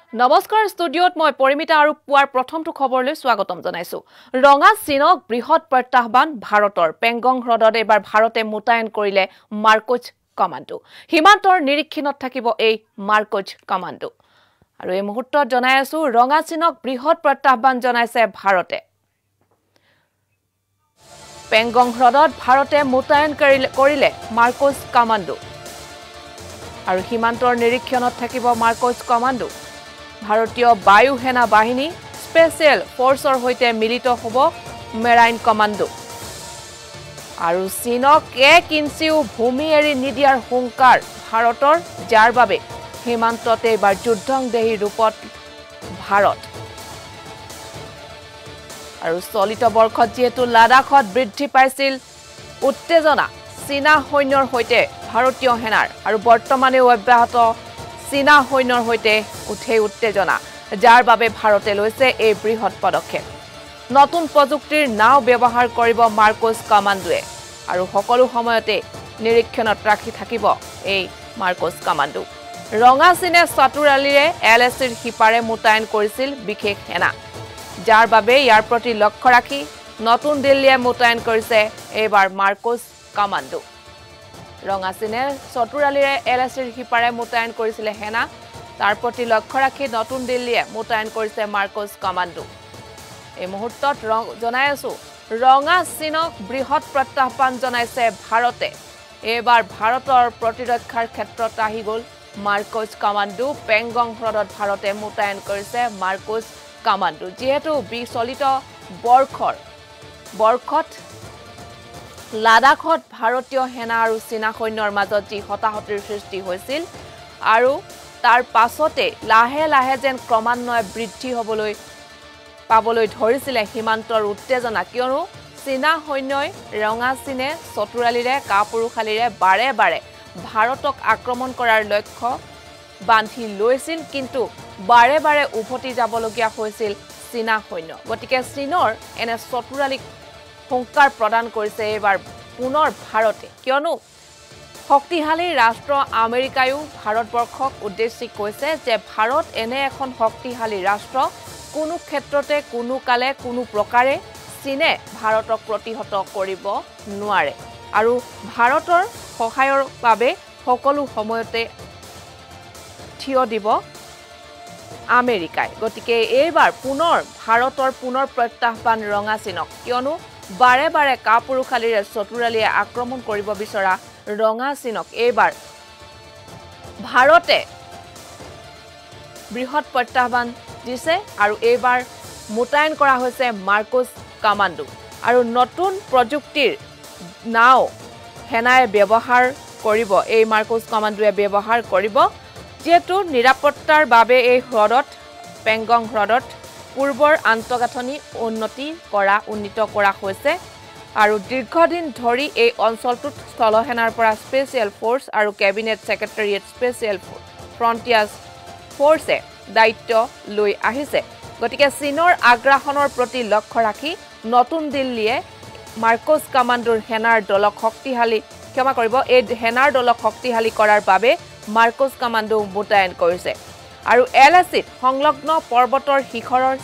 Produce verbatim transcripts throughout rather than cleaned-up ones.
নমস্কাৰ ষ্টুডিঅত মই পৰিমিতা আৰু পুৱাৰ প্ৰথমটো খবৰলৈ স্বাগতম জনাইছো ৰঙা চীনক বৃহৎ প্ৰত্যাহ্বান ভাৰতৰ পেংগং হ্ৰদত এবাৰ ভাৰতে মুতায়ন কৰিলে মাৰ্কোজ কমাণ্ডো হিমান্তৰ নিৰীক্ষণত থাকিব এই মাৰ্কোজ কমাণ্ডো আৰু এই মুহূৰ্তত জনাই আছো ৰঙা চীনক বৃহৎ প্ৰত্যাহ্বান জনাইছে ভাৰতে পেংগং হ্ৰদত ভাৰতে মুতায়ন কৰিলে মাৰ্কোজ কমাণ্ডো আৰু হিমান্তৰ নিৰীক্ষণত থাকিব মাৰ্কোজ কমাণ্ডো ভাৰতীয় বায়ু সেনা বাহিনী স্পেশাল ফোর্সৰ হৈতে মিলিত হ'ব মেৰাইন কমাণ্ডো আৰু চীনক এক ইঞ্চিও ভূমি এৰি নিদিয়াৰ হুংকাৰ ভাৰতৰ যাৰ বাবে হিমান্ততে এবাৰ যুদ্ধংদেহী ৰূপত ভাৰত আৰু চলিত বৰ্ষত যেহেতু লাডাখত বৃদ্ধি পাইছিল উত্তেজনা চীনা সৈন্যৰ হৈতে ভাৰতীয় সেনাৰ আৰু বৰ্তমানে অব্যাহত চীনা সৈন্যৰ হৈতে উঠে উত্তেজনা যাৰ বাবে ভাৰতে লৈছে এই বৃহৎ পদক্ষেপ নতুন প্ৰযুক্তিৰ নাও ব্যৱহাৰ কৰিব মাৰ্কোজ কমাণ্ডোৱে আৰু সকলো সময়তে নিৰীক্ষণত ৰাখি থাকিব এই মাৰ্কোজ কমাণ্ডো ৰঙা চীনে চতুৰালিৰে এলএচিৰ হিপাৰে মুতায়ন কৰিছিল বিশেষ সেনা যাৰ বাবে ইয়াৰ প্ৰতি লক্ষ্য ৰাখি নতুন দিল্লীয়ে মুতায়ন কৰিছে এইবাৰ মাৰ্কোজ কমাণ্ডো ৰঙা চীনে চতুৰালিৰে এলএচিৰ হিপাৰে মুতায়ন কৰিছিল সেনা তাৰ প্ৰতি লক্ষ্য ৰাখি নতুন দিল্লীয়ে মুতায়ন কৰিছে মাৰ্কোজ কমাণ্ডো এই মুহূৰ্তত জনাই আছো ৰঙা চীনক বৃহৎ প্ৰত্যাহ্বান জনাইছে ভাৰতে এইবাৰ ভাৰতৰ প্ৰতিৰক্ষাৰ ক্ষেত্ৰত আহি গ'ল মাৰ্কোজ কমাণ্ডো পেংগং হ্ৰদত ভাৰতে মুতায়ন কৰিছে মাৰ্কোজ কমাণ্ডো যেহেতু বিচলিত বৰ্ষৰ বৰ্ষত লাডাখত ভাৰতীয় সেনা আৰু চীনা সৈন্যৰ মাজত যি হতাহতিৰ সৃষ্টি হৈছিল আৰু তাৰ পাছতে লাহে লাহে যেন ক্ৰমান্বয়ে বৃদ্ধি হ'বলৈ পাবলৈ ধৰিছিল সীমান্তৰ উত্তেজনা কিয়নো চীনা সৈন্যই ৰঙা চীনে চতুৰালিৰে কাপুৰুখালিৰে বাৰে বাৰে ভাৰতক আক্ৰমণ কৰাৰ লক্ষ্য বান্ধি লৈছিল কিন্তু বাৰে বাৰে উভতি যাবলগীয়া হৈছিল চীনা সৈন্য গতিকে চীনৰ এনে চতুৰালিক হুংকাৰ প্ৰদান কৰিছে এবাৰ পুনৰ ভাৰতে কিয়নো শক্তিশালী ৰাষ্ট্ৰ আমেৰিকায়ো ভাৰতবৰ্ষক উদ্দেশ্যি কৈছে যে ভাৰত এনে এখন শক্তিশালী ৰাষ্ট্ৰ কোনো ক্ষেত্ৰতে কোনো কালে কোনো প্ৰকাৰে চীনে ভাৰতক প্ৰতিহত কৰিব নোৱাৰে আৰু ভাৰতৰ সহায়ৰ বাবে সকলো সময়তে থিয় দিব আমেৰিকাই গতিকে এইবাৰ পুনৰ ভাৰতৰ পুনৰ প্ৰত্যাহ্বান ৰঙা চীনক কিয়নো বাৰে বাৰে কাপুৰুখালিৰে চতুৰালিয়ে আক্ৰমণ কৰিব বিচৰা ৰঙা চীনক এইবাৰ ভাৰতে বৃহৎ প্ৰত্যাহ্বান দিছে আৰু এইবাৰ মুতায়ন কৰা হৈছে মাৰ্কোজ কমাণ্ডো আৰু নতুন প্ৰযুক্তিৰ নাও সেনাই ব্যৱহাৰ কৰিব এই মাৰ্কোজ কমাণ্ডোৱে ব্যৱহাৰ কৰিব যেহেতু নিৰাপত্তাৰ বাবে এই হ্ৰদত পেংগং হ্ৰদত পূৰ্বৰ আন্তঃগাঁথনি উন্নতি কৰা উন্নীত কৰা হৈছে আৰু দীৰ্ঘদিন ধৰি এই অঞ্চলটোত স্থলসেনাৰ পৰা স্পেশাল ফোর্স আৰু কেবিনেট সেক্ৰেটাৰিয়েট স্পেশাল ফ্ৰন্টিয়াৰ ফোর্সে দায়িত্ব লৈ আহিছে গতিকে চীনৰ আগ্ৰাসনৰ প্ৰতি লক্ষ্য ৰাখি নতুন দিল্লীয়ে মাৰ্কোজ কমাণ্ডোৰ সেনাৰ দলক শক্তিশালী ক্ষমা কৰিব এই সেনাৰ দলক শক্তিশালী কৰাৰ বাবে মাৰ্কোজ কমাণ্ডো মুতায়ন কৰিছে আৰু এলএচিত সংলগ্ন পৰ্বতৰ শিখৰৰ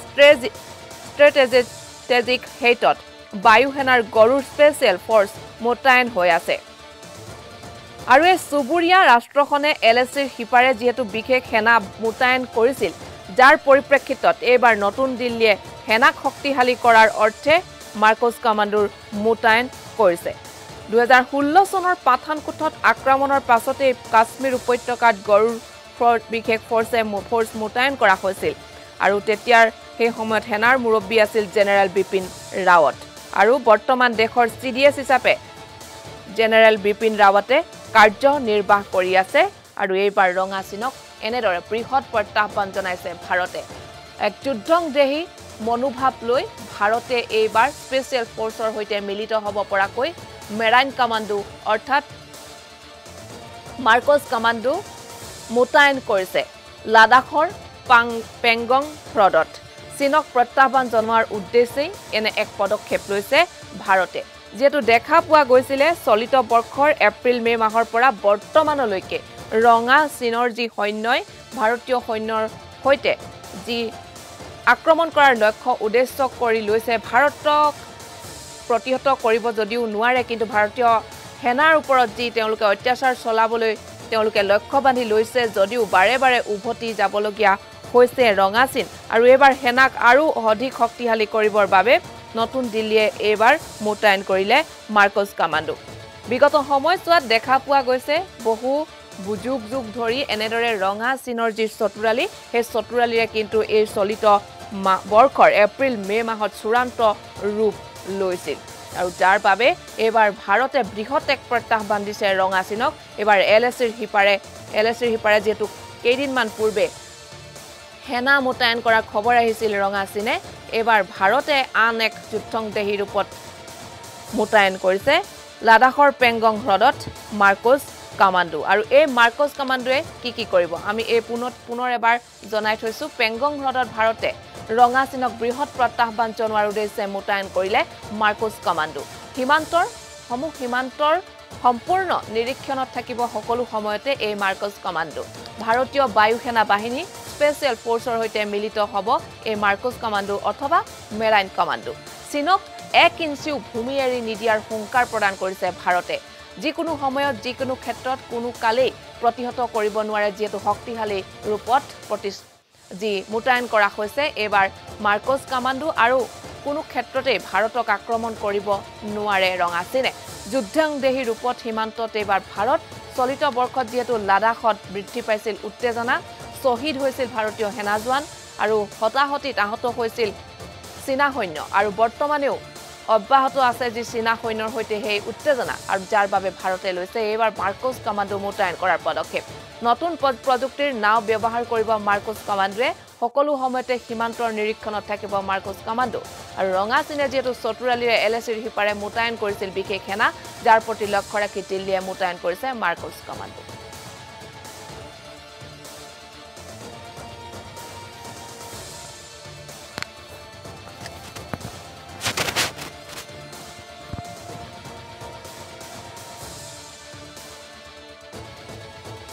ষ্ট্ৰেটেজিক হেইটত বায়ু সেনাৰ গৰুৰ স্পেশাল ফোর্স মুতায়ন হৈ আছে আৰু এই সুবুৰীয়া ৰাষ্ট্ৰখনে এলএচিৰ হিপাৰে যেহেতু বিশেষ সেনা মুতায়ন কৰিছিল যাৰ পৰিপ্ৰেক্ষিতত এইবাৰ নতুন দিল্লীয়ে সেনাক শক্তিশালী কৰাৰ অৰ্থে মাৰ্কোজ কমাণ্ডোৰ মুতায়ন কৰিছে দুই হাজাৰ ষোল্ল চনৰ পাঠানকোটত আক্ৰমণৰ পাছতে কাশ্মীৰ উপত্যকাত গৰুৰ বিশেষ ফোর্সে ফোর্স মুতায়ন কৰা হৈছিল আৰু তেতিয়াৰ সেই সময়ত সেনাৰ মুৰব্বী আছিল জেনেৰেল বিপিন ৰাৱত আৰু বৰ্তমান দেশৰ সিডিএছ হিচাপে জেনেৰেল বিপিন ৰাৱতে কাৰ্যনিৰ্বাহ কৰি আছে আৰু এইবাৰ ৰঙা চীনক এনেদৰে বৃহৎ প্ৰত্যাহ্বান জনাইছে ভাৰতে এক যুদ্ধংদেহী মনোভাৱ লৈ ভাৰতে এইবাৰ স্পেশাল ফোর্সৰ হৈতে মিলিত হ'ব পৰাকৈ মেৰাইন কমাণ্ডো অৰ্থাৎ মাৰ্কোজ কমাণ্ডো মুতায়ন কৰিছে লাডাখৰ পেংগং হ্ৰদত চীনক প্ৰত্যাহ্বান জনোৱাৰ উদ্দেশ্যে এনে এক পদক্ষেপ লৈছে ভাৰতে যেহেতু দেখা পোৱা গৈছিলে চলিত বৰ্ষৰ এপ্ৰিল মে মাহৰ পৰা বৰ্তমানলৈকে ৰঙা চীনৰ যি সৈন্যই ভাৰতীয় সৈন্যৰ সৈতে যি আক্ৰমণ কৰাৰ লক্ষ্য উদ্দেশ্য কৰি লৈছে ভাৰতক প্ৰতিহত কৰিব যদিও নোৱাৰে কিন্তু ভাৰতীয় সেনাৰ ওপৰত যি তেওঁলোকে অত্যাচাৰ চলাবলৈ তেওঁলোকে লক্ষ্য বান্ধি লৈছে যদিও বাৰে বাৰে উভতি যাবলগীয়া হৈছে ৰঙা চিন আৰু এবাৰ সেনাক আৰু অধিক শক্তিশালী কৰিবৰ বাবে নতুন দিল্লীয়ে এবাৰ মোতায়েন কৰিলে মাৰ্কছ কামাণ্ডো বিগত সময়ছোৱাত দেখা পোৱা গৈছে বহু বুজুগ যুগ ধৰি এনেদৰে ৰঙা চিনৰ যি চতুৰালি সেই চতুৰালিৰে কিন্তু এই চলিত বৰ্ষৰ এপ্ৰিল মে মাহত চূড়ান্ত ৰূপ লৈছিল আৰু যাৰ বাবে এবাৰ ভাৰতে বৃহৎ এক প্ৰত্যাহ্বান দিছে ৰঙা চিনক এবাৰ এল এ চিৰ সিপাৰে এল এ চিৰ সিপাৰে যেহেতু কেইদিনমান পূৰ্বে সেনা মোতায়েন কৰাৰ খবৰ আহিছিল ৰঙা চিনে এবাৰ ভাৰতে আন এক যুদ্ধংদেহী ৰূপত মোতায়েন কৰিছে লাডাখৰ পেংগং হ্ৰদত মাৰ্কছ কামাণ্ডো আৰু এই মাৰ্কছ কামাণ্ডোৱে কি কি কৰিব আমি এই পুনৰ পুনৰ এবাৰ জনাই থৈছো পেংগং হ্ৰদত ভাৰতে ৰঙা চিনক বৃহৎ প্ৰত্যাহ্বান জনোৱাৰ উদ্দেশ্যে মোতায়েন কৰিলে মাৰ্কছ কামাণ্ডো সীমান্তৰ সমূহ সীমান্তৰ সম্পূৰ্ণ নিৰীক্ষণত থাকিব সকলো সময়তে এই মাৰ্কছ কামাণ্ডো ভাৰতীয় বায়ু সেনা বাহিনী স্পেচিয়েল ফ'ৰ্চৰ সৈতে মিলিত হ'ব এই মাৰ্কছ কামাণ্ডো অথবা মেৰাইন কামাণ্ডো চীনক এক ইঞ্চিও ভূমি এৰি নিদিয়াৰ হুংকাৰ প্ৰদান কৰিছে ভাৰতে যিকোনো সময়ত যিকোনো ক্ষেত্ৰত কোনো কালেই প্ৰতিহত কৰিব নোৱাৰে যিহেতু শক্তিশালী ৰূপত প্ৰতি যি মোতায়েন কৰা হৈছে এবাৰ মাৰ্কছ কামাণ্ডো আৰু কোনো ক্ষেত্ৰতে ভাৰতক আক্ৰমণ কৰিব নোৱাৰে ৰঙা চিনে যুদ্ধংদেহী ৰূপত সীমান্তত এবাৰ ভাৰত চলিত বৰ্ষত যেহেতু লাডাখত বৃদ্ধি পাইছিল উত্তেজনা শ্বহীদ হৈছিল ভাৰতীয় সেনা জোৱান আৰু হতাহতিত আহত হৈছিল চীনা সৈন্য আৰু বৰ্তমানেও অব্যাহত আছে যি চীনা সৈন্যৰ সৈতে সেই উত্তেজনা আৰু যাৰ বাবে ভাৰতে লৈছে এইবাৰ মাৰ্কছ কামাণ্ডো মোতায়েন কৰাৰ পদক্ষেপ নতুন প্ৰযুক্তিৰ নাও ব্যৱহাৰ কৰিব মাৰ্কছ কামাণ্ডোৱে সকলো সময়তে সীমান্তৰ নিৰীক্ষণত থাকিব মাৰ্কছ কামাণ্ডো আৰু ৰঙা চিনে যেহেতু চতুৰালিৰে এল এ চিৰ সিপাৰে মোতায়েন কৰিছিল বিশেষ সেনা যাৰ প্ৰতি লক্ষ্য ৰাখি দিল্লীয়ে মোতায়েন কৰিছে মাৰ্কছ কামাণ্ডো